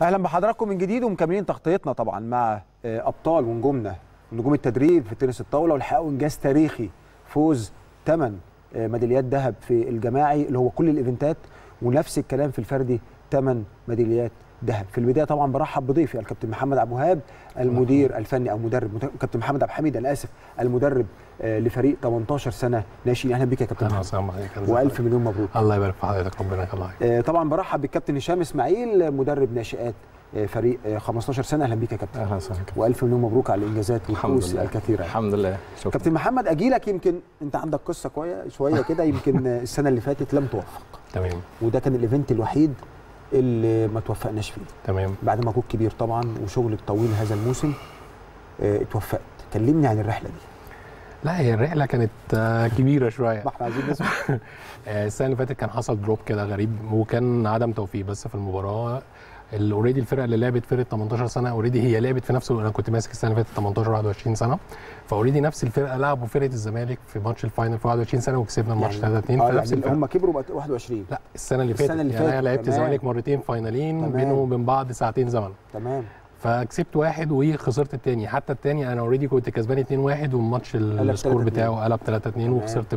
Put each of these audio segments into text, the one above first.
اهلا بحضراتكم من جديد ومكملين تغطيتنا طبعا مع ابطال ونجومنا نجوم التدريب في تنس الطاوله، والحقيقه انجاز تاريخي، فوز 8 ميداليات ذهب في الجماعي اللي هو كل الايفنتات، ونفس الكلام في الفردي 8 ميداليات ذهب. في البدايه طبعا برحب بضيفي الكابتن محمد عبد الوهاب المدير الفني او مدرب كابتن محمد عبد الحميد انا اسف المدرب لفريق 18 سنه ناشئين. اهلا بك يا كابتن محمد والف مليون مبروك. الله يبارك في حضرتك، ربنا يخليك. طبعا برحب بالكابتن هشام اسماعيل مدرب ناشئات فريق 15 سنه. اهلا بك يا كابتن. اهلا وسهلا والف مليون مبروك على الانجازات والفوز الكثيره. الحمد لله. شكرا. كابتن محمد اجي لك، يمكن انت عندك قصه شويه كده، يمكن السنه اللي فاتت لم توفق. تمام. وده كان الايفنت الوحيد اللي ما توفقناش فيه. تمام. بعد مجهود كبير طبعا وشغل طويل هذا الموسم اتوفقت. كلمني عن الرحله دي. لا هي الرحله كانت كبيره شويه. ما احنا عايزين نسمع. السنه اللي فاتت كان حصل دروب كده غريب، وكان عدم توفيق بس في المباراه. اوريدي الفرقه اللي لعبت فرقه 18 سنه اوريدي هي لعبت في نفس انا كنت ماسك السنه اللي فاتت 18 21 سنه، فاوريدي نفس الفرقه لعبوا فرقه الزمالك في ماتش الفاينل في 21 سنه وكسبنا الماتش 3-2 في نفس الفرقه. هم كبروا بقى 21. لا السنه اللي فاتت يعني انا لعبت الزمالك مرتين فاينلين بينهم وبين بعض ساعتين زمن. تمام. فكسبت واحد وخسرت الثاني، حتى الثاني انا اوريدي كنت كسبان 2-1 والماتش السكور بتاعه قلب 3-2 وخسرت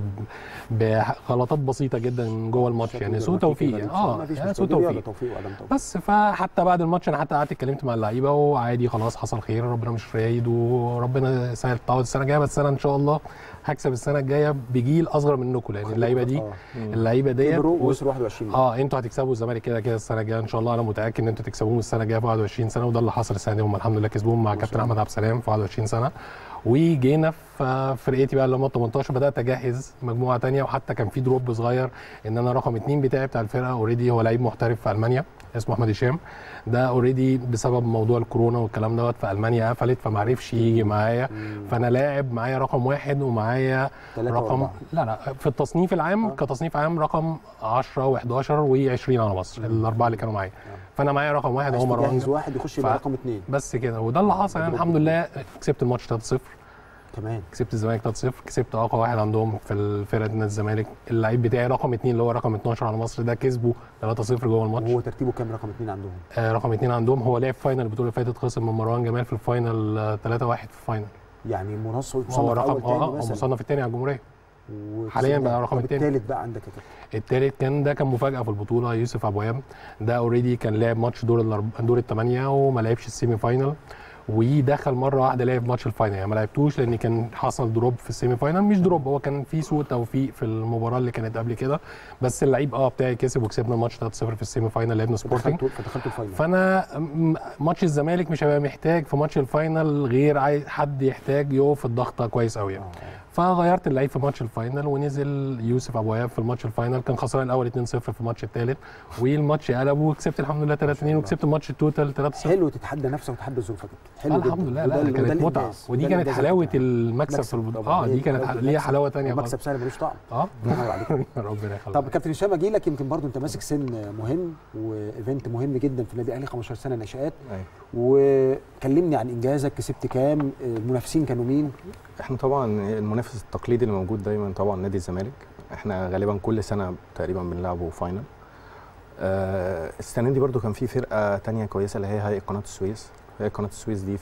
بغلطات بسيطه جدا جوه الماتش، يعني سوء توفيق. يعني سوء توفيق. بس فحتى بعد الماتش انا حتى قعدت اتكلمت مع اللعيبه وعادي خلاص حصل خير، ربنا مش رايد وربنا يسهل التعوض السنه الجايه، بس انا ان شاء الله هكسب السنه الجايه بجيل اصغر منكم، لان اللعيبه دي اللعيبه ديت وصلوا 21. انتوا هتكسبوا الزمالك كده السنه الجايه ان شاء الله. انا متاكد ان انتوا تكسبوهم السنه الجايه في 21 سنه، وده اللي حصل السنه دي. هم الحمد لله كسبوهم مع كابتن احمد عبد السلام في 21 سنه. وجينا في فرقتي بقى اللي هم 18 بدات اجهز مجموعه ثانيه، وحتى كان في دروب صغير ان انا رقم 2 بتاعي بتاع الفرقه اوريدي هو لعيب محترف في المانيا اسمه احمد هشام. ده اوريدي بسبب موضوع الكورونا والكلام دوت في المانيا قفلت فما عرفش يجي معايا، فانا لاعب معايا رقم 1 ومعايا رقم لا في التصنيف العام كتصنيف عام رقم 10 و11 و20 على مصر، الاربعه اللي كانوا معايا. فانا معايا رقم 1 وهو مروان واحد يخش يبقى رقم 2 بس كده. وده اللي حصل يعني الحمد لله. كسبت الماتش 3-0. تمام. كسبت الزمالك 3-0، كسبت اقوى واحد عندهم في الفرقه نادي الزمالك، اللعيب بتاعي رقم 2 اللي هو رقم 12 على مصر، ده كسبه 3-0 جوه الماتش. وهو ترتيبه كام رقم 2 عندهم؟ رقم 2 عندهم هو لعب فاينل البطوله اللي فاتت، خسر من مروان جمال في الفاينل 3-1 في الفاينل. يعني مصنف هو رقم هو مصنف الثاني على الجمهوريه. حاليا بقى رقم الثاني. الثالث بقى عندك يا كابتن؟ الثالث كان مفاجاه في البطوله، يوسف ابو وهاب. ده اوريدي كان لعب ماتش دور الثمانيه وما لعبش السيمي فاينل، ودخل مره واحده لعب ماتش الفاينل، يعني ما لعبتوش لان كان حصل دروب في السيمي فاينل. مش دروب، هو كان في سوء توفيق في المباراه اللي كانت قبل كده، بس اللعيب بتاعي كسب وكسبنا الماتش 3-0 في السيمي فاينل. لعبنا سبورتنج فدخلت الفاينل. فانا ماتش الزمالك مش هيبقى محتاج في ماتش الفاينل غير عايز حد يحتاج يقف الضغطه كويس قوي يعني. فغيرت اللعيب في ماتش الفاينل ونزل يوسف ابو وهاب في الماتش الفاينل. كان خسران الاول 2-0 في الماتش الثالث، والماتش قلب وكسبت الحمد لله 3-2 وكسبت الماتش التوتال 3-0. حلو تتحدى نفسك وتتحدى ظروفك. حلو الحمد لله. لا كانت متعه، ودي كانت حلاوه المكسب في البطوله. دي كانت ليها حلاوه ثانيه. المكسب سهل ملوش طعم. ربنا يخليك. طب كابتن هشام اجي لك، يمكن برضو انت ماسك سن مهم وايفنت مهم جدا في النادي الاهلي 15 سنه ناشئات. وكلمني عن انجازك، كسبت كام؟ المنافسين كانوا مين؟ احنا طبعا المنافس التقليدي اللي موجود دايما طبعا نادي الزمالك. احنا غالبا كل سنه تقريبا بنلعبه فاينل. السنه دي برضو كان في فرقه ثانيه كويسه اللي هي قناه السويس. هي قناه السويس دي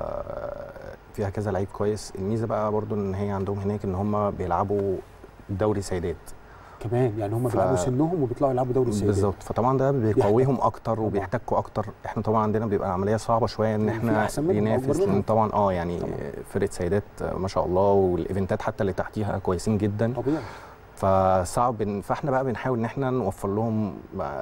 فيها كذا لعيب كويس. الميزه بقى برضو ان هي عندهم هناك ان هم بيلعبوا دوري سيدات كمان، يعني هم بيلعبوا سنهم وبيطلعوا يلعبوا دوري السيدات بالظبط. فطبعا ده بيقويهم اكتر وبيحتكوا اكتر. احنا طبعا عندنا بيبقى عمليه صعبه شويه ان احنا ننافس، لان طبعا يعني فرقه سيدات ما شاء الله، والايفنتات حتى اللي تحتيها كويسين جدا طبيعي. فصعب فاحنا بقى بنحاول ان احنا نوفر لهم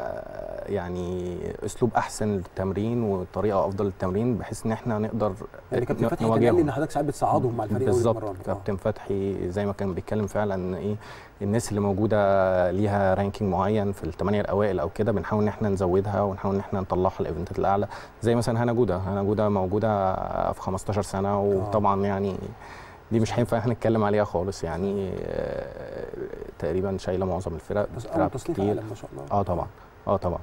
يعني اسلوب احسن للتمرين وطريقه افضل للتمرين، بحيث ان احنا نقدر يعني كابتن فتحي كان قال لي ان حضرتك ساعات بتصعدهم مع الفريق بالظبط. كابتن فتحي زي ما كان بيتكلم فعلا ان الناس اللي موجوده ليها رانكينج معين في الثمانيه الاوائل او كده، بنحاول ان احنا نزودها ونحاول ان احنا نطلعها الايفنتات الاعلى. زي مثلا هنا جوده موجوده في 15 سنه، وطبعا يعني دي مش هينفع احنا نتكلم عليها خالص، يعني تقريبا شايله معظم الفرق. بس كتير ما شاء الله. طبعا.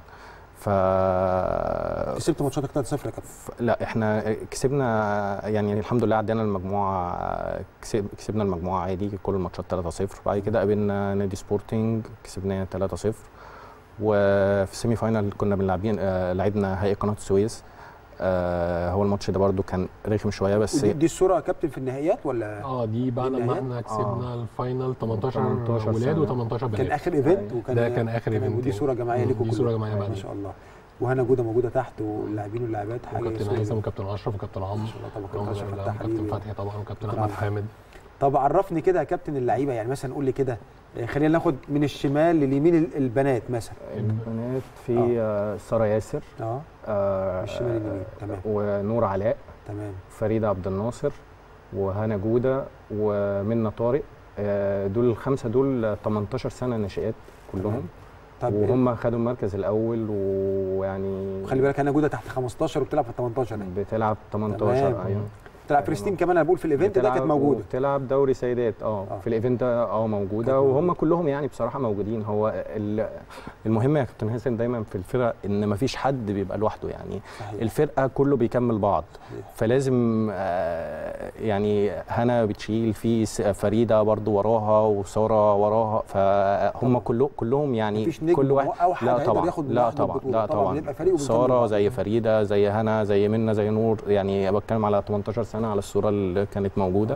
كسبت ماتشاتك 3-0 يا كابتن؟ لا احنا كسبنا يعني الحمد لله، عدينا المجموعه، كسبنا المجموعه عادي كل الماتشات 3-0. بعد كده قابلنا نادي سبورتنج كسبناه 3-0، وفي السيمي فاينال كنا بنلعبين لعبنا نهائي قناه السويس. هو الماتش ده برده كان رخم شويه بس. دي الصوره يا كابتن في النهائيات ولا؟ دي بعد ما احنا كسبنا الفاينل 18 ولاد و18 بنات. كان اخر ايفنت وكان ده كان اخر ايفنت. ودي صوره جماعيه لكم دي صوره جماعيه ما شاء الله. وهنا جوده موجوده تحت واللاعبين واللاعبات حاجه. وكابتن هيثم وكابتن اشرف وكابتن عمرو. ما شاء الله طبعا كابتن فتحي طبعا وكابتن احمد حامد. طب عرفني كده يا كابتن اللعيبه، يعني مثلا قول لي كده، خلينا ناخد من الشمال لليمين البنات مثلا. البنات في ساره ياسر الشمال اليمين تمام، ونور علاء تمام، فريده عبد الناصر وهنا جوده ومنى طارق. دول الخمسه دول 18 سنه ناشئات كلهم. طب وهم خدوا المركز الاول. ويعني خلي بالك هنا جوده تحت 15 وبتلعب في 18. بتلعب 18 ايوه. بتلعب بريستيم كمان، انا بقول في الايفنت ده كانت موجوده. بتلعب دوري سيدات في الايفنت ده موجوده. وهم كلهم يعني بصراحه موجودين. هو المهم يا كابتن حسين دايما في الفرق ان ما فيش حد بيبقى لوحده، يعني صحيح. الفرقه كله بيكمل بعض صحيح. فلازم يعني هنا بتشيل في فريده برضو وراها وساره وراها، فهم كلهم يعني كل واحد. لا طبعا ساره زي فريده زي هنا زي منى زي نور، يعني بتكلم على 18 سنه على الصوره اللي كانت موجوده.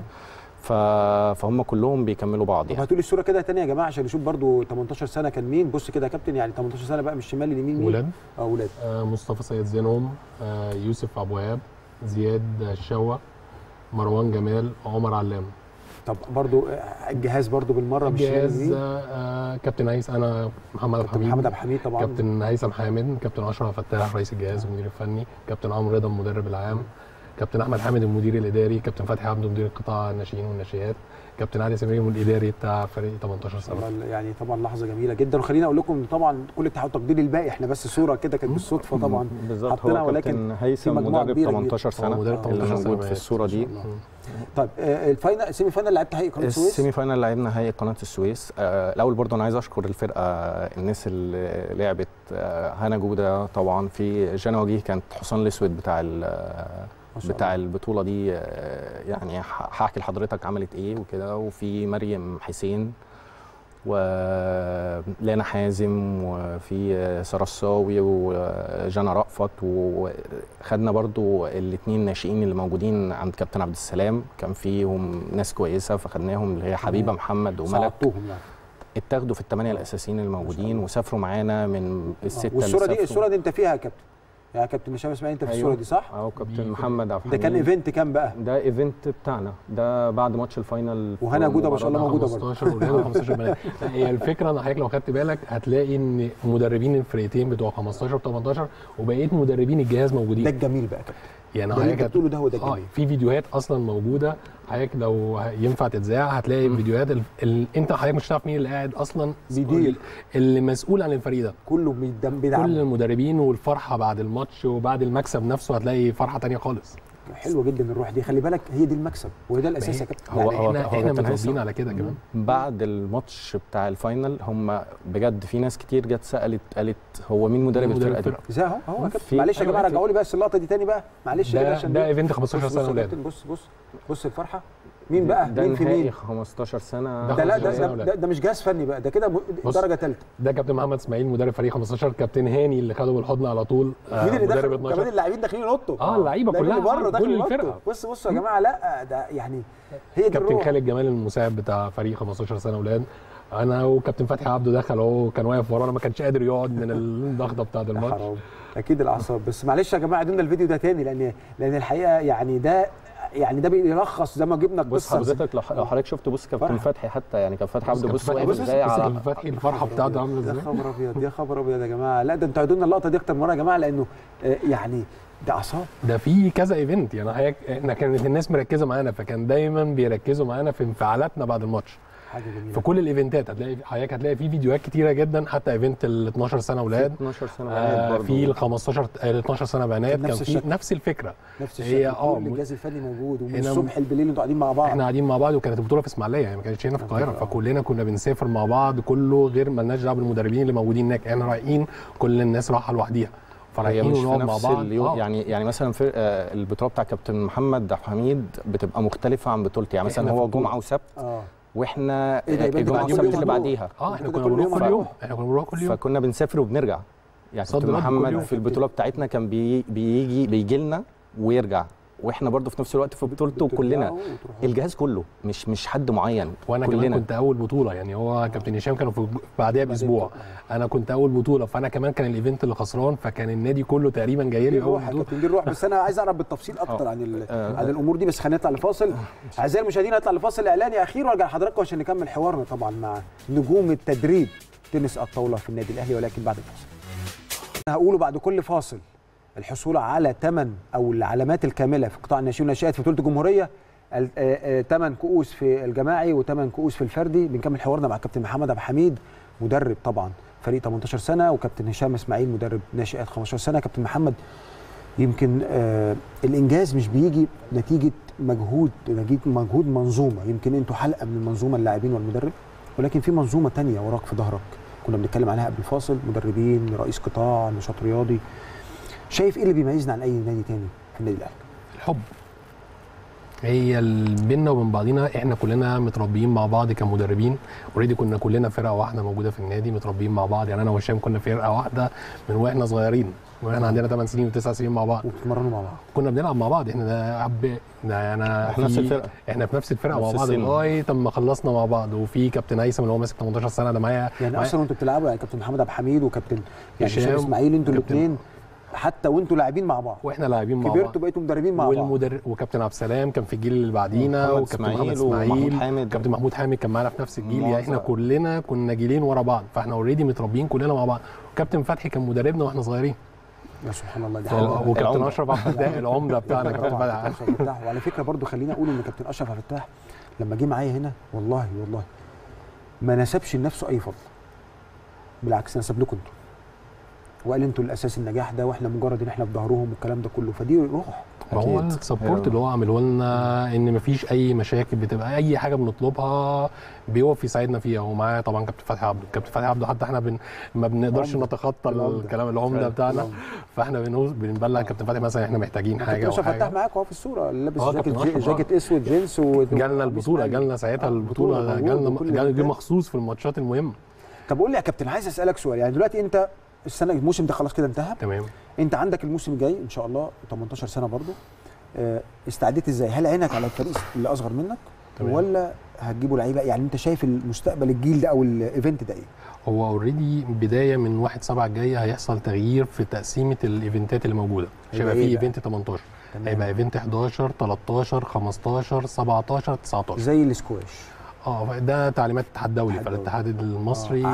فهم كلهم بيكملوا بعض يعني. هاتوا لي الصوره كده تاني يا جماعه عشان نشوف برضو 18 سنه كان مين. بص كده يا كابتن، يعني 18 سنه بقى من الشمال لليمين مين؟ ولاد. ولاد. مصطفى سيد زينهم، يوسف ابو وهاب، زياد الشوا، مروان جمال، عمر علام. طب برضو الجهاز برضو بالمره من الشمال لليمين. كابتن هيثم، انا محمد عبد الحميد طبعا، كابتن هيثم حامد، كابتن اشرف فتاح رئيس الجهاز والمدير الفني، كابتن عمرو رضا المدرب العام، كابتن احمد حامد المدير الاداري، كابتن فتحي عبده مدير قطاع الناشئين والناشئات، كابتن علي سمير الاداري بتاع فريق 18 سنه. يعني طبعا لحظه جميله جدا. وخليني اقول لكم طبعا كل التحيه والتقدير الباقي، احنا بس صوره كده كانت بالصدفه طبعا حطينا، ولكن هيثم مدرب 18 سنه اللي موجود في الصوره دي. طيب الفاينل السيمي فاينل لعبت نهائي قناه السويس. السيمي فاينل لعبنا نهائي قناه السويس. الاول برضه انا عايز اشكر الفرقه، الناس اللي لعبت. هنا جوده طبعا، في جانا وجيه كانت حصان الاسود بتاع البطوله دي، يعني هحكي لحضرتك عملت ايه وكده. وفي مريم حسين ولانا حازم وفي ساره الصاوي وجانا رأفت. وخدنا برضو الاثنين ناشئين اللي موجودين عند كابتن عبد السلام، كان فيهم ناس كويسه فخدناهم، اللي هي حبيبه محمد وملك. اتاخدوا في الثمانيه الاساسيين الموجودين وسافروا معانا من السته. والصوره دي انت فيها يا كابتن؟ يا كابتن هشام اسماعيل انت في الصوره دي صح؟ كابتن محمد عبد الحميد. ده كان ايفنت كام بقى؟ ده ايفنت بتاعنا، ده بعد ماتش الفاينل. وهنا جوده ما شاء الله موجوده برضه 15 ولاد 15 بنات. هي الفكره ان حضرتك لو خدت بالك هتلاقي ان مدربين الفرقتين بتوع 15 و18 وبقيه مدربين الجهاز موجودين. ده الجميل بقى كابتن، يعني حضرتك بتقوله ده هو ده الجميل. في فيديوهات اصلا موجوده حضرتك لو ينفع تتذاع هتلاقي فيديوهات انت حضرتك مش هتعرف مين اللي قاعد اصلا بيدير اللي مسؤول عن الفريق ده كله بيدعم كل المدربين. والفرحه بعد الماتش وبعد المكسب نفسه هتلاقي فرحه ثانيه خالص. حلوه جدا الروح دي، خلي بالك هي دي المكسب وده الاساس يا كابتن. احنا متربيين على كده كمان. بعد الماتش بتاع الفاينل هم بجد في ناس كتير جت قالت هو مين مدرب الفرقه دي؟ ازاي اهو كابتن. معلش يا جماعه رجعوا لي بس اللقطه دي تاني بقى معلش كده عشان ده ايفنت 15 سنه ولاد. بص الفرحه مين بقى؟ ده مين في مين؟ 15 سنه. ده مش جهاز فني بقى، ده كده درجه ثالثه. ده كابتن محمد اسماعيل مدرب فريق 15. كابتن هاني اللي خده بالحضن على طول. مين اللي دخل؟ كمان اللاعبين داخلين ينطوا. اللعيبه كلها بره كل الفرقه. بصوا يا جماعه، لا ده يعني هي دي كابتن خالد جمال المساعد بتاع فريق 15 سنه ولاد. انا وكابتن فتحي عبده دخل اهو، كان واقف ورانا ما كانش قادر يقعد من الضغطه بتاعه الماتش. اكيد الاعصاب. بس معلش يا جماعه عدونا الفيديو ده تاني لان الحقيقه يعني ده بيلخص زي ما جبنا القصه. بص حضرتك لو حضرتك شفت، بص كابتن فتحي حتى، يعني كابتن فتحي عبده بص واقف ازاي على كابتن فتحي الفرحه بتاعته عامله ازاي. يا خبر ابيض يا خبر ابيض يا جماعه. لا ده انتوا عدونا اللقطه دي اكتر مره يا جماعه، لانه يعني ده اعصاب. ده في كذا ايفنت، يعني احنا كانت الناس مركزه معانا، فكان دايما بيركزوا معانا في انفعالاتنا بعد الماتش. حاجه جميله. في كل الايفنتات هتلاقي في فيديوهات كتيره جدا، حتى ايفنت ال 12 سنه اولاد، 12 سنه بنات برضه، في ال 15 ال 12 سنه بنات، كان في نفس الفكره. نفس الشكل. كل الجهاز الفني موجود، ومن الصبح بالليل انتوا قاعدين مع بعض. احنا قاعدين مع بعض، وكانت البطوله في اسماعيليه، يعني ما كانتش هنا في القاهره. فكلنا كنا بنسافر مع بعض، كله غير مالناش دعوه بالمدربين اللي موجودين هناك. احنا رايحين كل الناس رايحه لوحديها، فرايحين مش في نفس اليوم. يعني مثلا في البطوله بتاع كابتن محمد عبد الحميد بتبقى مختلفه عن بطولتي، يعني مثلا هو جمعه وسبت واحنا إيه ده، يبقى الجمعه كل السبت يوم اللي هنروح. بعديها احنا كنا بنروح كل يوم، احنا كنا بنروح كل يوم، فكنا بنسافر وبنرجع. يعني صد كابتن رد كل محمد يوم. في البطوله بتاعتنا كان بيجي لنا ويرجع، واحنا برضو في نفس الوقت في بطولته كلنا، الجهاز كله مش حد معين، وانا كلنا. كمان كنت اول بطوله، يعني هو كابتن هشام كانوا في بعديها باسبوع، انا كنت اول بطوله، فانا كمان كان الايفنت اللي خسران، فكان النادي كله تقريبا جاي لي اول بطوله. كابتن دي الروح. بس انا عايز اعرف بالتفصيل اكتر عن الامور دي، بس خلينا نطلع لفاصل. اعزائي المشاهدين نطلع لفاصل اعلاني اخير وارجع لحضراتكم عشان نكمل حوارنا طبعا مع نجوم التدريب تنس الطاوله في النادي الاهلي، ولكن بعد الفاصل. انا هقوله بعد كل فاصل الحصول على ثمن او العلامات الكامله في قطاع الناشئين والناشئات في بطوله الجمهوريه، 8 كؤوس في الجماعي و8 كؤوس في الفردي. بنكمل حوارنا مع كابتن محمد عبد الحميد مدرب طبعا فريق 18 سنه، وكابتن هشام اسماعيل مدرب ناشئات 15 سنه. كابتن محمد، يمكن الانجاز مش بيجي نتيجه مجهود منظومه، يمكن انتوا حلقه من المنظومه، اللاعبين والمدرب، ولكن في منظومه ثانيه وراك في ظهرك كنا بنتكلم عليها قبل الفاصل، مدربين، رئيس قطاع، نشاط رياضي. شايف ايه اللي بيميزنا عن اي نادي تاني في النادي الاهلي؟ الحب. هي بيننا وبين بعضينا، احنا كلنا متربيين مع بعض كمدربين، اوريدي كنا كلنا فرقه واحده موجوده في النادي، متربيين مع بعض. يعني انا وهشام كنا فرقه واحده من واحنا صغيرين، واحنا عندنا 8 سنين و9 سنين مع بعض، وبتتمرنوا مع بعض، كنا بنلعب مع بعض. احنا احنا نفس الفرقه، احنا في نفس الفرقه مع بعض لغايه اما خلصنا مع بعض. وفي كابتن هيثم اللي هو ماسك 18 سنه ده معايا، يعني اصلا وانتوا بتلعبوا، يعني كابتن محمد عبد الحميد وكابتن هشام اسماعيل، انتوا الاثنين حتى وانتوا لاعبين مع بعض، واحنا لاعبين مع بعض، كبرتوا بقيتوا مدربين مع بعض. وكابتن عبد السلام كان في الجيل اللي بعدينا، وكابتن محمد اسماعيل، كابتن محمود حامد كان معانا في نفس الجيل. يعني احنا كلنا كنا جيلين ورا بعض، فاحنا اوريدي متربيين كلنا مع بعض. وكابتن فتحي كان مدربنا واحنا صغيرين. يا سبحان الله، دي حاجه. وكابتن اشرف عبد الفتاح العمده بتاعنا كابتن فتحي. وعلى فكره برضو خليني اقول ان كابتن اشرف عبد الفتاح لما جه معايا هنا والله ما نسبش لنفسه اي فضل، بالعكس نسب لكم انتوا، وقال انتوا الاساس النجاح ده، واحنا مجرد ان احنا في ظهرهم والكلام ده كله. فدي روح. ما هو السبورت اللي هو عامله لنا، ان مفيش اي مشاكل بتبقى، اي حاجه بنطلبها بيقف يساعدنا فيها. ومعاه طبعا كابتن فتحي عبده. كابتن فتحي عبده حتى احنا ما بنقدرش نتخطى الكلام العمده بتاعنا، فاحنا بنبلغ كابتن فتحي مثلا احنا محتاجين حاجه. كابتن فتح معاك اهو في الصوره، لابس جاكيت اسود جينز، جالنا البطوله، جالنا ساعتها البطوله، جالنا دي مخصوص في الماتشات المهمه. طب قول لي يا كابتن، عايز اسالك سؤال. يعني دلوقتي انت الموسم ده خلاص كده انتهى، تمام، انت عندك الموسم الجاي ان شاء الله 18 سنه برضو، استعديت ازاي؟ هل عينك على الفريق اللي اصغر منك تمام، ولا هتجيبوا لعيبه؟ يعني انت شايف المستقبل الجيل ده او الايفنت ده ايه؟ هو اوريدي بدايه من 1/7 الجاي هيحصل تغيير في تقسيمه الايفنتات اللي موجوده. مش هيبقى في ايفنت 18، هيبقى ايفنت 11 13 15 17 19 زي الاسكواش. ده تعليمات الاتحاد الدولي، فالاتحاد المصري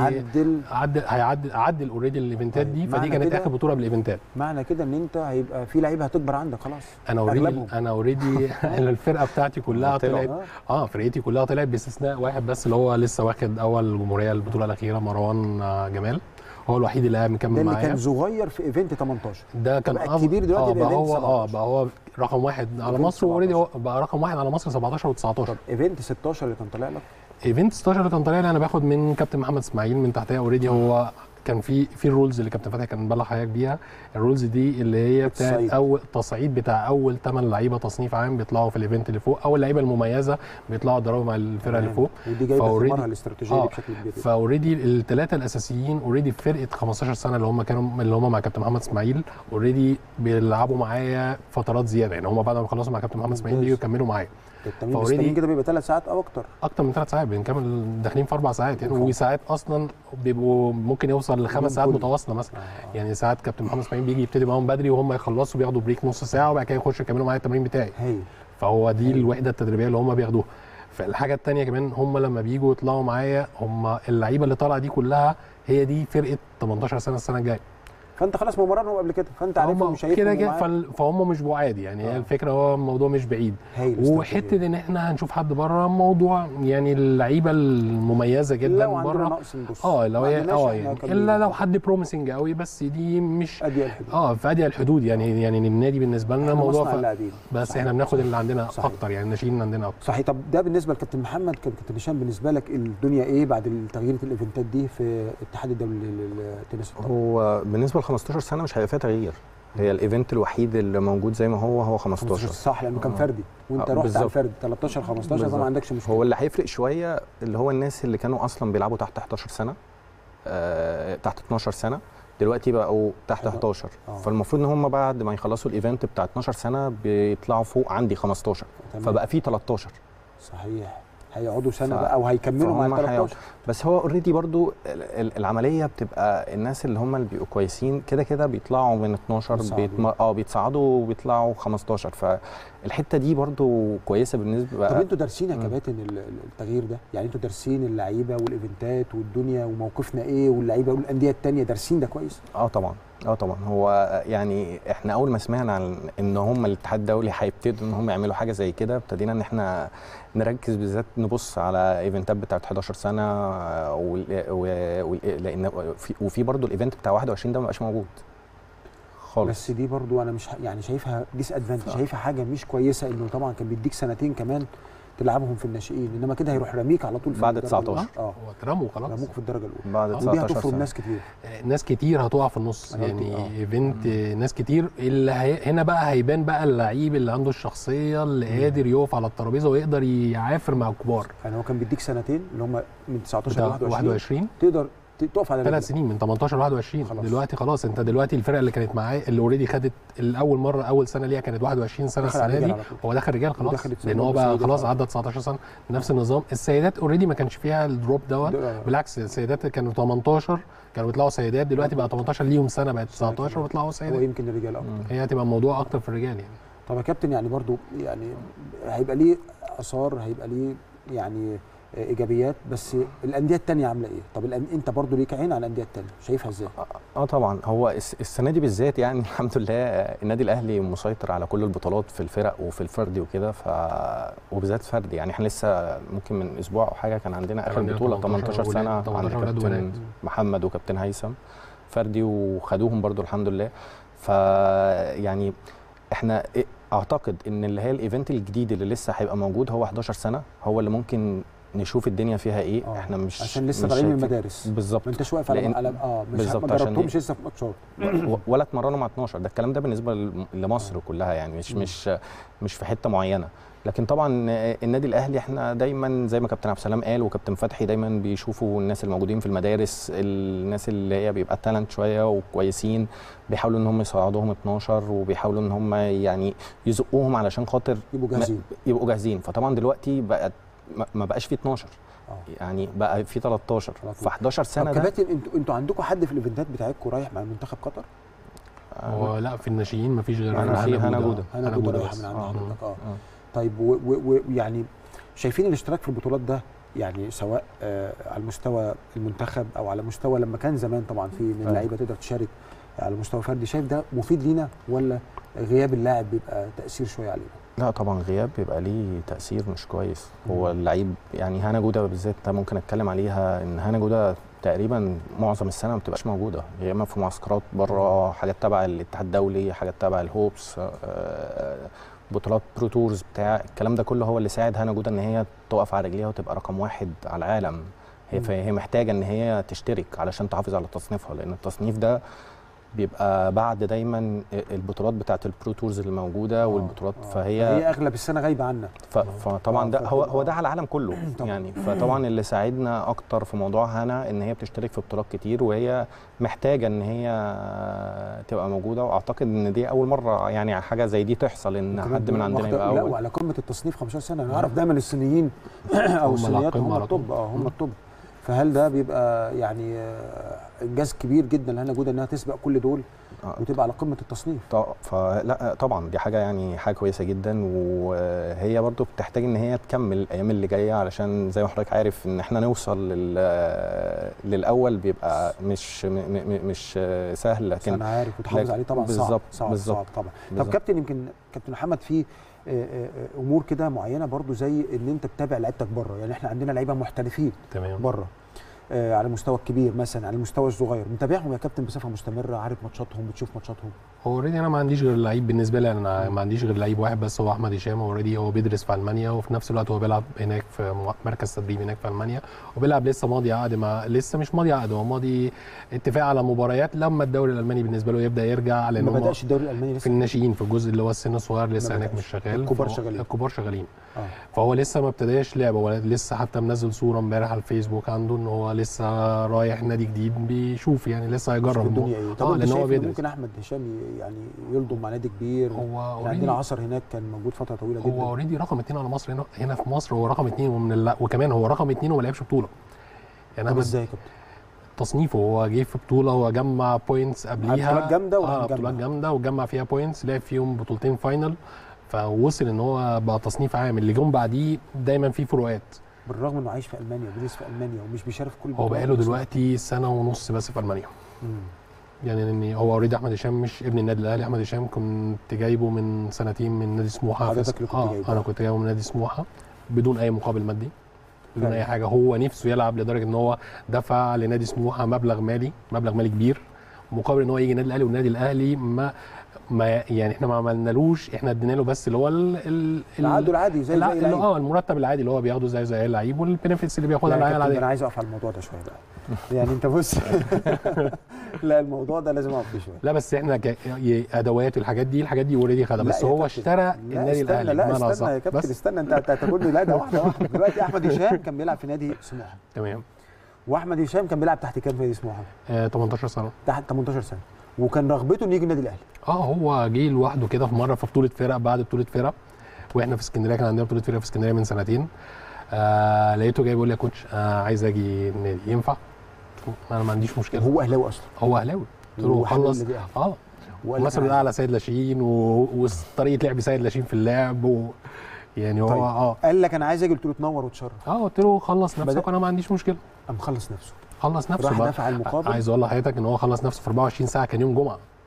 عدل اوريدي الايفنتات دي، فدي كانت اخر بطوله بالايفنتات. معنى كده ان انت هيبقى في لعيبه هتكبر عندك خلاص. انا اوريدي الفرقه بتاعتي كلها طلعت، فرقتي كلها طلعت باستثناء واحد بس اللي هو لسه واخد اول جمهوريه البطوله الاخيره، مروان جمال، هو الوحيد اللي قاعد مكمل معايا. ده اللي كان صغير في ايفنت 18، ده كان كبير دلوقتي بقى هو رقم واحد على مصر، واوريدي هو بقى رقم واحد على مصر 17 و19. طب ايفنت 16 اللي كان طالع لك؟ ايفنت 16 اللي كان طالع لي انا باخد من كابتن محمد اسماعيل من تحتيه اوريدي. هو كان في الرولز اللي كابتن فتحي كان مبلغ حضرتك بيها. الرولز دي اللي هي بتاعت اول تصعيد بتاع اول 8 لعيبه تصنيف عام بيطلعوا في الايفنت اللي فوق، او اللعيبه المميزه بيطلعوا يضربوا مع الفرقه اللي فوق. ودي جايبه ثمارها الاستراتيجيه دي بشكل كبير. فاوريدي الثلاثه الاساسيين اوريدي في فرقه 15 سنه اللي هم مع كابتن محمد اسماعيل اوريدي بيلعبوا معايا فترات زياده. يعني هم بعد ما خلصوا مع كابتن محمد اسماعيل بيجوا يكملوا معايا. التمرين كده بيبقى 3 ساعات او اكتر من 3 ساعات، بنكمل داخلين في 4 ساعات يعني. وساعات اصلا بيبقوا ممكن يوصل ل5 ساعات متواصله مثلا. يعني ساعات كابتن محمد اسماعيل بيجي يبتدي معاهم بدري وهم يخلصوا بياخدوا بريك نص ساعه وبعد كده يخشوا يكملوا معايا التمرين بتاعي. فهو دي الوحده التدريبيه اللي هم بياخدوها. فالحاجه الثانيه كمان هم لما بييجوا يطلعوا معايا، هم اللعيبه اللي طالعه دي كلها هي دي فرقه 18 سنه السنه الجايه. فانت خلاص ممرنهم قبل كده، فانت عارفهم وشايفهم كده فهم مش بعاد يعني. هي الفكره، هو الموضوع مش بعيد. وحته ان احنا هنشوف حد بره موضوع، يعني اللعيبه المميزه جدا بره لو هي يعني الا لو حد بروميسنج قوي، بس دي مش في اضيق الحدود يعني النادي بالنسبه لنا موضوع بس صحيح. احنا بناخد اللي عندنا اكتر، يعني الناشئين عندنا اكتر. صحيح. طب ده بالنسبه لكابتن محمد. كابتن هشام بالنسبه لك الدنيا ايه بعد تغيير الايفنتات دي في الاتحاد الدولي للتنس؟ هو بالنسبه ل 15 سنه مش هيبقى فيها تغيير، هي الايفنت الوحيد اللي موجود زي ما هو 15 صح، لانه كان فردي وانت رحت على الفرد 13 15 فما عندكش مشكله. هو اللي هيفرق شويه اللي هو الناس اللي كانوا اصلا بيلعبوا تحت 11 سنه تحت 12 سنه دلوقتي بقوا تحت 11 فالمفروض ان هم بعد ما يخلصوا الايفنت بتاع 12 سنه بيطلعوا فوق عندي 15 فبقى في 13. صحيح، هيقعدوا سنه بقى او هيكملوا مع 13. بس هو اوريدي برضو العمليه بتبقى الناس اللي هم اللي بيبقوا كويسين كده كده بيطلعوا من 12 بيتصعدوا وبيطلعوا 15 فالحته دي برضو كويسه بالنسبه. طب انتوا دارسين يا كباتن التغيير ده؟ يعني انتوا دارسين اللعيبه والايفنتات والدنيا وموقفنا ايه واللعيبه والانديه الثانيه دارسين ده كويس؟ طبعا هو يعني احنا اول ما سمعنا عن ان هم الاتحاد الدولي هيبتدوا ان هم يعملوا حاجه زي كده ابتدينا ان احنا نركز بالذات نبص على ايفنتات بتاعت 11 سنه لان وفي برضو الايفنت بتاع 21 ده ما بقاش موجود خالص. بس دي برضو انا مش يعني شايفها ديس ادفانتج، شايفها حاجه مش كويسه انه طبعا كان بيديك سنتين كمان تلعبهم في الناشئين، انما كده هيروح رميك على طول في بعد 19 هو اترموا خلاص، رموك في الدرجه الاولى بعد 19 ودي هتفرم ناس كتير. ناس كتير هتقع في النص يعني ايفنت ناس كتير اللي هنا بقى هيبان بقى اللعيب اللي عنده الشخصيه اللي قادر يقف على الترابيزه ويقدر يعافر مع الكبار. يعني هو كان بيديك سنتين اللي هم من 19 ل 21 تقدر تقف على 3 سنين من 18 ل 21 خلاص. دلوقتي خلاص انت دلوقتي الفرقه اللي كانت معاه اللي اوريدي خدت الاول مره اول سنه ليها كانت 21 سنه السنه دي هو دخل رجال خلاص لان هو بقى خلاص عدى 19 سنه نفس النظام. السيدات اوريدي ما كانش فيها الدروب دوت بالعكس السيدات كانوا 18 كانوا بيطلعوا سيدات دلوقتي بقى 18 ليهم سنه بقت 19 وبيطلعوا سيدات. هو يمكن الرجال اكتر هي هتبقى الموضوع اكتر في الرجال يعني. طب يا كابتن يعني برضو يعني هيبقى ليه اثار هيبقى ليه يعني ايجابيات بس الانديه الثانيه عامله ايه؟ طب انت برضو ليك عين على الانديه الثانيه شايفها ازاي؟ طبعا هو السنه دي بالذات يعني الحمد لله النادي الاهلي مسيطر على كل البطولات في الفرق وفي الفردي وكده وبالذات فردي يعني احنا لسه ممكن من اسبوع او حاجه كان عندنا اخر بطوله 18 سنه عند كابتن محمد وكابتن هيثم فردي وخدوهم برضو الحمد لله. فيعني احنا اعتقد ان اللي هي الايفنت الجديد اللي لسه هيبقى موجود هو 11 سنه هو اللي ممكن نشوف الدنيا فيها ايه. احنا مش عشان لسه طالعين من المدارس بالظبط ما انتش واقف على مش ما جربتهمش لسه في ماتشات ولا اتمرنوا مع 12 ده الكلام ده بالنسبه لمصر كلها يعني مش في حته معينه. لكن طبعا النادي الاهلي احنا دايما زي ما كابتن عبد السلام قال وكابتن فتحي دايما بيشوفوا الناس الموجودين في المدارس الناس اللي هي بيبقى تالنت شويه وكويسين بيحاولوا ان هم يصعدوهم 12 وبيحاولوا ان هم يعني يزقوهم علشان خاطر يبقوا جاهزين. فطبعا دلوقتي بقت ما بقاش في 12 يعني بقى في 13 في 11 سنه. طب كباتن انتوا عندكم حد في الايفنتات بتاعتكم رايح مع المنتخب قطر؟ هو لا في الناشئين ما فيش غير هنا جوده رايحه من عند حضرتك طيب ويعني شايفين الاشتراك في البطولات ده يعني سواء على المستوى المنتخب او على مستوى لما كان زمان طبعا في من اللعيبه تقدر تشارك على مستوى فردي شايف ده مفيد لينا ولا غياب اللاعب بيبقى تاثير شويه علينا؟ لا طبعا غياب بيبقى ليه تاثير مش كويس. هو اللعيب يعني هنا جوده بالذات ممكن اتكلم عليها ان هنا جوده تقريبا معظم السنه ما بتبقاش موجوده يا اما في معسكرات بره حاجات تبع الاتحاد الدولي حاجات تبع الهوبس بطولات برو تورز بتاع الكلام ده كله هو اللي ساعد هنا جوده ان هي تقف على رجليها وتبقى رقم 1 على العالم. هي محتاجه ان هي تشترك علشان تحافظ على تصنيفها لان التصنيف ده بيبقى بعد دايما البطولات بتاعه البرو تورز اللي موجوده والبطولات فهي اغلب السنه غايبه عنا فطبعا ده هو ده على العالم كله يعني. فطبعا اللي ساعدنا اكتر في موضوع هنا ان هي بتشترك في بطولات كتير وهي محتاجه ان هي تبقى موجوده واعتقد ان دي اول مره يعني حاجه زي دي تحصل ان حد من عندنا يبقى اول. لا وعلى قمه التصنيف 15 سنه انا اعرف دايما الصينيين او الصينيات هم الطب هم الطب. فهل ده بيبقى يعني انجاز كبير جدا لهنا جوده انها تسبق كل دول وتبقى على قمه التصنيف؟ فلا طبعا دي حاجه يعني حاجه كويسه جدا وهي برضو بتحتاج ان هي تكمل الايام اللي جايه علشان زي ما حضرتك عارف ان احنا نوصل للاول بيبقى مش سهل لكن انا عارف وتحافظ عليه طبعا صعب طبعا. طب كابتن يمكن كابتن محمد في امور كده معينه برضو زي ان انت تتابع لعيبتك بره يعني احنا عندنا لعيبه محترفين تمام بره على المستوى الكبير مثلا، على المستوى الصغير، متابعهم يا كابتن بصفه مستمره، عارف ماتشاتهم، بتشوف ماتشاتهم؟ هو اوريدي انا ما عنديش غير لعيب بالنسبه لي، انا ما عنديش غير لعيب واحد بس، هو احمد هشام. اوريدي هو بيدرس في المانيا، وفي نفس الوقت هو بيلعب هناك في مركز تدريب هناك في المانيا، وبيلعب لسه ماضي عقد مع، لسه مش ماضي عقد، هو ماضي اتفاق على مباريات لما الدوري الالماني بالنسبه له يبدا يرجع، لان ما بداش الدوري الالماني لسه في الناشئين، في الجزء اللي هو السن الصغير لسه هناك مش شغال، الكبار شغالين، الكبار شغالين. فهو لسه ما ابتداش لعبه، هو لسه حتى منزل صوره امبارح على الفيسبوك عنده ان هو لسه رايح نادي جديد بيشوف، يعني لسه هيجرب الدنيا ايه. طب لان هو بيدرس. ممكن احمد هشام يعني يلضم مع نادي كبير؟ هو عندنا عصر هناك كان موجود فتره طويله جدا، هو اوريدي رقم 2 على مصر هنا في مصر، هو رقم 2 وكمان هو رقم 2 وما لعبش بطوله. يعني ازاي يا كابتن؟ تصنيفه هو جه في بطوله، هو جمع بوينتس قبليها، بطولات جامده بطولات جامده وجمع فيها بوينتس، لعب فيهم بطولتين فاينل، فوصل ان هو بقى تصنيف عام. اللي جم بعديه دايما في فروقات، بالرغم انه عايش في المانيا وبيدرس في المانيا ومش بيشارك في كل هو بقى له دلوقتي سنه ونص بس في المانيا. يعني ان هو اوريدي احمد هشام مش ابن النادي الاهلي، احمد هشام كنت جايبه من سنتين من نادي سموحه. حضرتك اللي كنت جايبه؟ انا كنت جايبه من نادي سموحه بدون اي مقابل مادي، بدون اي حاجه. هو نفسه يلعب لدرجه ان هو دفع لنادي سموحه مبلغ مالي كبير مقابل ان هو يجي النادي الاهلي، والنادي الاهلي ما يعني احنا ما عملنالوش، احنا ادينا له بس اللي هو العقد العادي زي المرتب العادي اللي هو بياخده زي اللعيب، والبنفيتس اللي بياخدها اللعيبه العاديه. انا عايز اقف على الموضوع ده شويه بقى. يعني انت بص لا الموضوع ده لازم اقف فيه شويه. لا بس احنا ادوات الحاجات دي اوريدي خدها، بس هو اشترى النادي الاهلي. لا استنى يا كابتن، استنى، انت هتقول لي لا ده واحده دلوقتي احمد هشام كان بيلعب في نادي سموحه، تمام، واحمد هشام كان بيلعب تحت كام في نادي سموحه؟ 18 سنه، تحت 18 سنه، وكان رغبته انه يجي النادي الاهلي. هو جه لوحده كده في مره في بطوله فرق، بعد بطوله فرق واحنا في اسكندريه، كان عندنا بطوله فرق في اسكندريه من سنتين. لقيته جاي بيقول لي يا كوتش عايز اجي النادي، ينفع؟ انا ما عنديش مشكله. هو اهلاوي اصلا؟ هو اهلاوي. قلت له خلص. ومثلا الاعلى سيد لاشين، وطريقه لعب سيد لاشين في اللعب يعني هو طيب. قال لك انا عايز اجي، قلت له تنور وتشرف. قلت له خلص نفسك وانا ما عنديش مشكله. قام خلص نفسه، راح دفع المقابل. عايز اقول لحضرتك ان هو خلص نفسه في 24 ساعه، كان يوم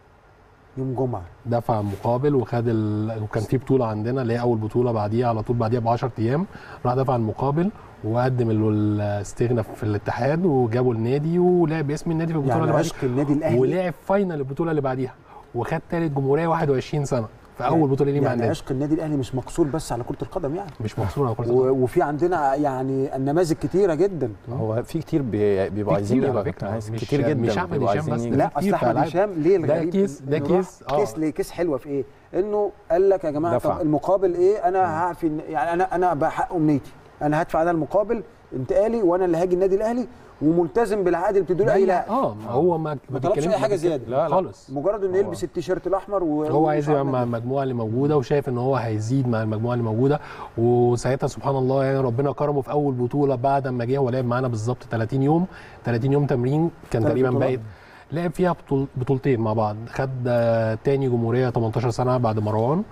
جمعه دفع المقابل وخد وكان في بطوله عندنا اللي هي اول بطوله بعديها على طول، بعديها ب 10 ايام راح دفع المقابل وقدم الاستغنى في الاتحاد وجابوا النادي ولعب باسم النادي في البطوله يعني اللي بعديها، عشق النادي الاهلي، ولعب فاينل البطوله اللي بعديها وخد ثالث جمهوريه 21 سنه في اول بطوله ليه مع النادي. عشق النادي الاهلي مش مقصور بس على كره القدم، يعني مش مقصور على كره القدم، وفي عندنا يعني النماذج كتيره جدا. هو في كتير بيبقوا عايزين يبقى كتير جدا، مش احمد هشام بس، لا اصل احمد هشام ليه الغريب ده كيس حلوه في ايه؟ انه قال لك يا جماعه طب المقابل ايه؟ انا هعفي، يعني انا بحق امنيتي، انا هدفع انا المقابل انتقالي وانا اللي هاجي النادي الاهلي وملتزم بالعقد اللي بتدوا له اي لاعب. هو ما طلبش اي حاجه زياده لا خالص، مجرد انه يلبس التيشيرت الاحمر هو عايز يبقى مع المجموعه اللي موجوده، وشايف ان هو هيزيد مع المجموعه اللي موجوده. وساعتها سبحان الله يعني ربنا كرمه في اول بطوله بعد ما جه، هو لعب معانا بالظبط 30 يوم تمرين، كان تقريبا بايت لعب فيها بطولتين مع بعض، خد تاني جمهوريه 18 سنه بعد مروان،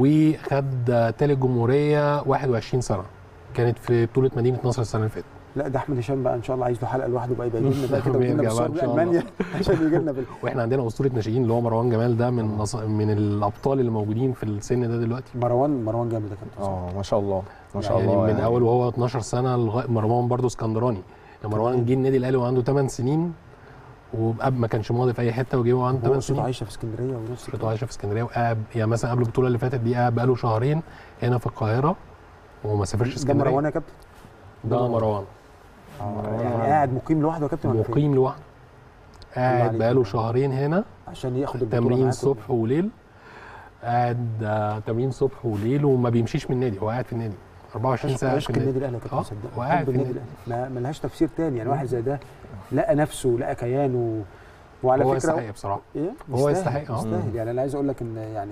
وخد تالت جمهوريه 21 سنه كانت في بطوله مدينه نصر السنه اللي فاتت. لا ده احمد هشام بقى ان شاء الله عايز له حلقه لوحده بقى، يبقى يجي لنا بقى كده ويجي لنا المانيا عشان يجي لنا واحنا عندنا اسطوره ناشئين اللي هو مروان جمال، ده من الابطال اللي موجودين في السن ده دلوقتي. مروان جامد ده كابتن. ما شاء الله ما شاء الله، من اول وهو 12 سنه لغايه مروان برده اسكندراني. مروان جه النادي الاهلي وعنده 8 سنين، وقبل ما كانش ماضي في اي حته، وجه وعنده 8 سنين. عايشه في اسكندريه عايشه في اسكندريه، وقاعد يعني مثلا قبل البطوله اللي فاتت دي قاعد بقاله شهرين هنا في القاهره وما سافرش اسكندريه. ده مروان يا كابتن؟ ده مروان يعني قاعد مقيم لوحده يا كابتن؟ مقيم لوحده، قاعد بقاله شهرين هنا عشان ياخد تمرين صبح وليل، قاعد تمرين صبح وليل وما بيمشيش من النادي، هو قاعد في النادي 24 ساعه. عشق النادي الاهلي يا كابتن، صدق وقاعد في النادي ما لهاش تفسير تاني. يعني واحد زي ده لقى نفسه ولقى كيانه، وعلى هو فكره يستحق بصراحه. ايه هو يستحق يعني انا عايز اقول لك ان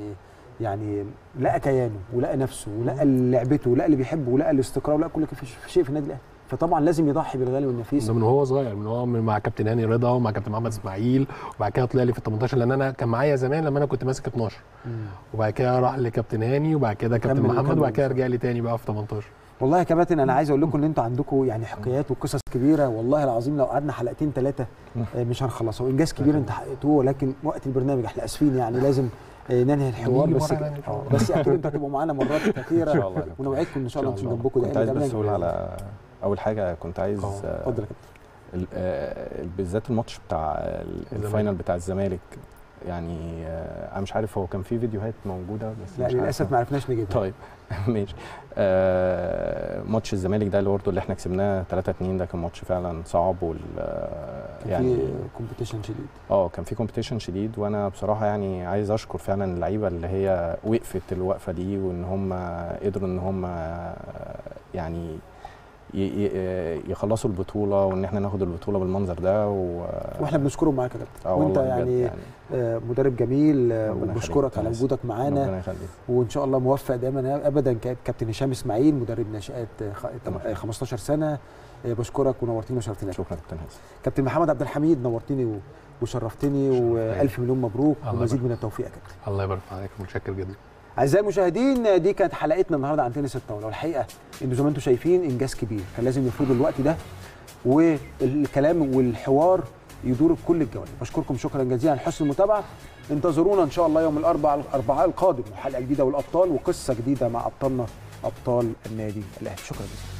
يعني لقى كيانه ولقى نفسه ولقى لعبته ولقى اللي بيحبه ولقى الاستقرار ولقى كل شيء في النادي الاهلي، فطبعا لازم يضحي بالغالي والنفيس. ده من هو صغير، من هو مع كابتن هاني رضا ومع كابتن محمد اسماعيل، وبعد كده طلع لي في ال 18، لان انا كان معايا زمان لما انا كنت ماسك 12، وبعد كده راح لكابتن هاني، وبعد كده كابتن محمد، وبعد كده رجع لي تاني بقى في 18. والله يا كباتن انا عايز اقول لكم ان انتوا عندكم يعني حكايات وقصص كبيره، والله العظيم لو قعدنا حلقتين 3 مش هنخلصها، وانجاز كبير انت حققتوه، ولكن وقت البرنامج احنا اسفين يعني لازم ننهي الحوار، بس اكيد انتوا هتبقوا معانا مرات كثيره ان شاء الله، ونوعدكم ان شاء الله نكون جنبكم دايما. كنت عايز بس اقول على اول حاجه، كنت عايز بالذات الماتش بتاع الفاينل بتاع الزمالك، يعني انا مش عارف هو كان في فيديوهات موجوده بس لا للاسف ما عرفناش نجيبها. طيب ماشي. ماتش الزمالك ده اللي برضه اللي احنا كسبناه 3-2 ده كان ماتش فعلا صعب يعني في كومبيتيشن شديد. كان في كومبيتيشن شديد، وانا بصراحه يعني عايز اشكر فعلا اللعيبه اللي هي وقفت الوقفه دي، وان هم قدروا ان هم يعني يخلصوا البطوله، وان احنا ناخد البطوله بالمنظر ده واحنا بنشكرهم معاك يا كابتن. وانت يعني مدرب جميل، وبشكرك على وجودك معانا، وان شاء الله موفق دايما ابدا. كابتن هشام اسماعيل مدرب ناشئات 15 سنه، بشكرك ونورتني وشرفتني. شكرا كابتن هشام. كابتن محمد عبد الحميد نورتني وشرفتني، والف مليون مبروك ومزيد من التوفيق يا كابتن. الله يبارك فيك، متشكر جدا. اعزائي المشاهدين، دي كانت حلقتنا النهارده عن تنس الطاوله، والحقيقه انتوا زي ما انتم شايفين انجاز كبير، كان لازم يفرضوا الوقت ده والكلام والحوار يدور بكل الجوانب. بشكركم شكرا جزيلا على حسن المتابعه. انتظرونا ان شاء الله يوم الاربعاء القادم حلقه جديده والابطال وقصه جديده مع ابطالنا ابطال النادي الاهلي. شكرا جزيلا.